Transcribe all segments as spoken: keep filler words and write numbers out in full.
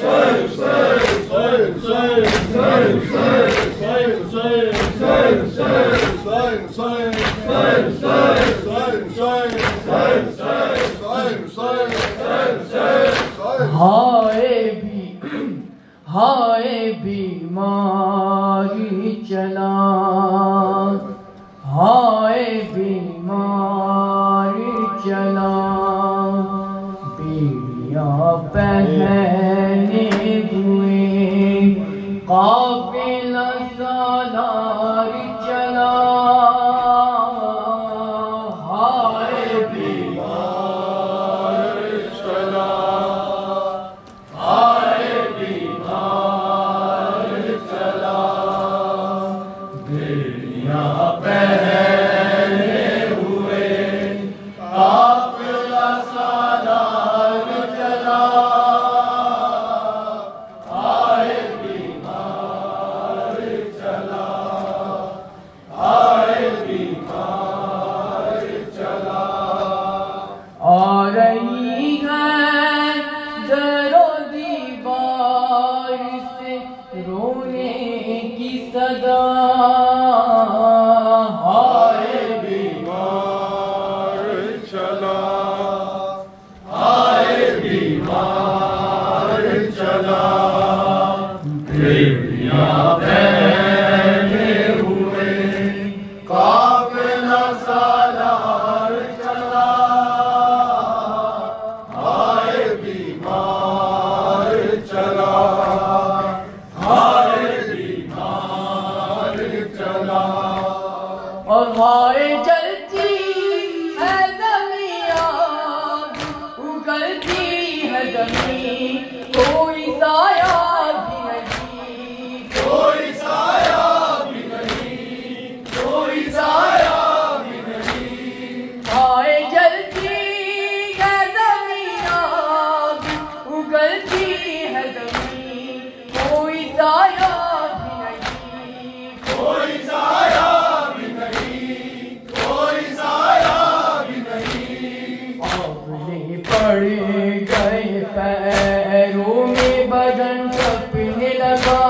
हाय भी हाय बीमारी चला, हाय बीमारी चला, बीड़ियाँ पहने हुए काफिला सालार चला, हाय बीमारी चला, हाय बीमारी चला, बीड़ियाँ पहने हुए काफिला सालार चला, हाय बीमारी चला, हाय बीमारी चला। आ रही है दरो दीवार से रोने की सदा, हाय बीमार चला, हाय बीमार चला, बीड़ियाँ पहने हुए काफिला सालार चला, हाय बीमार चला, हाय बीमार चला। और हाय जलती है ज़मीं, उगलती है ज़मीं, कोई साया भी नहीं, कोई साया भी नहीं, कोई साया भी नहीं। हाय जलती है ज़मीं, उगलती है ज़मीं, कोई साया भी नहीं, कोई साया भी नहीं, कोई साया भी नहीं। आंवले पड़ गए पैरों में, बदन कँपने लगा,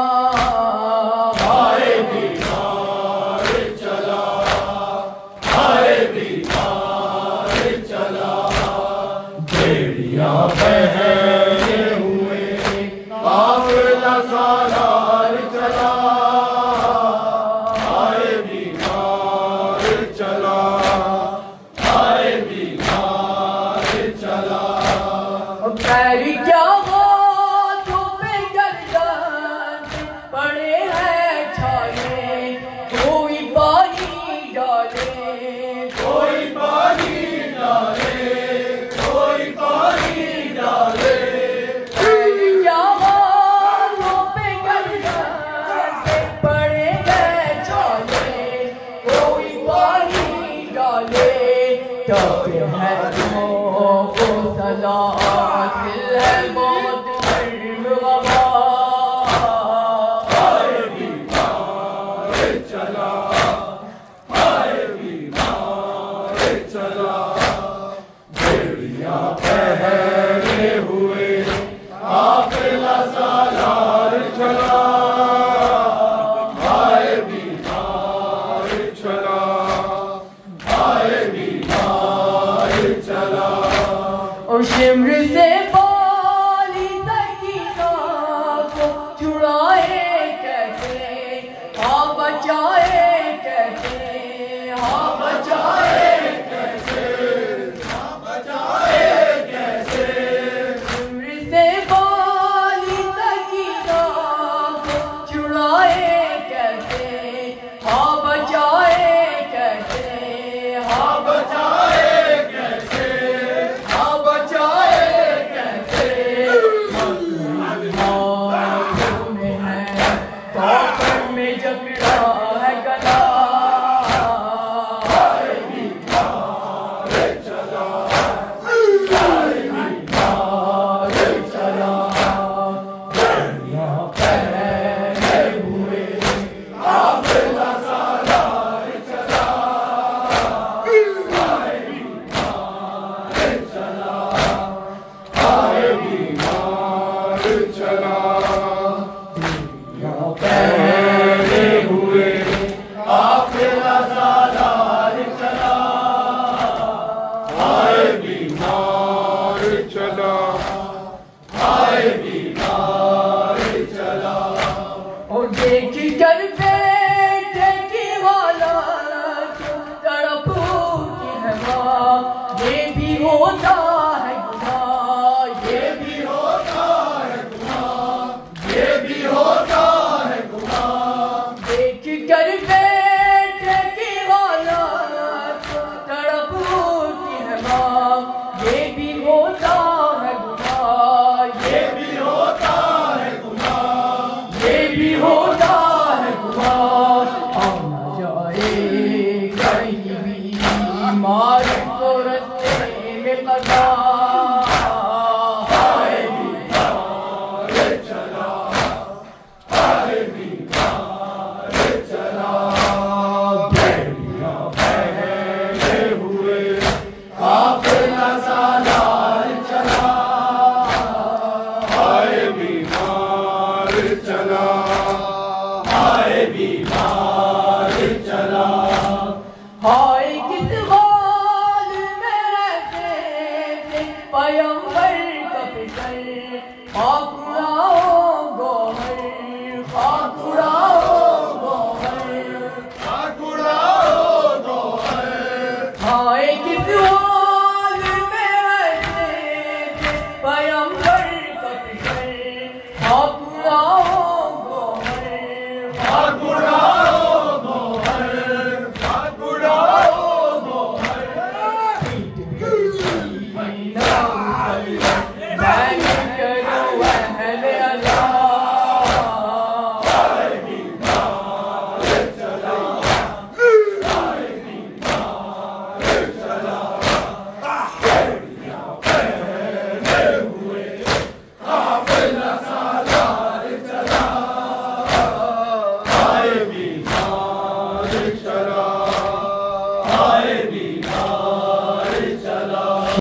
हाय बीमार चला, हाय बीमार चला, बेड़ियाँ पहने हुए काफिला सालार चला, हाय बीमार चला, हाय बीमार चला। पैर क्या हाथों पे गर्दन पड़े हैं छाले, कोई पानी डाले, कोई पानी डाले, कोई पानी डाले। पैर क्या हाथों पे गर्दन पड़े हैं छाले, कोई पानी डाले, तब है को सलात है मौत नर्मवा, हाय बीमार चला, हाय बीमार चला, बेड़ियाँ पहने हुए काफिला सालार चला, हाय बीमार चला, हाय बीमार चला। और शिमर से बाली सकीना को छुड़ाए कैसे, हाँ बचाए कैसे, हाँ बचाए कैसे, हाँ बचाए कैसे। शिमर से बाली सकीना चला, पहले हुए काफिला सालार चला, आए बीमार चला, आए बीमार चला। और देख कर बेटे की हालत तड़प की है माँ, ये भी होता है गुनाह, ये भी होता है गुनाह, ये भी होता है गुनाह। देख कर बेटे की हालत तड़प की है माँ, ये भी होता है गुनाह, ये भी होता है गुनाह, ये भी होता है गुनाह। हम न जाए कहीं भी मार को रस्ते में कदा, आए बीमार चला, आए बीमार चला। बेड़ियां पहने हुए काफिला सालार चला, आए बीमार चला, आए बीमार चला। हाय किस हाल में रहते थे पैगंबर का फिक्र,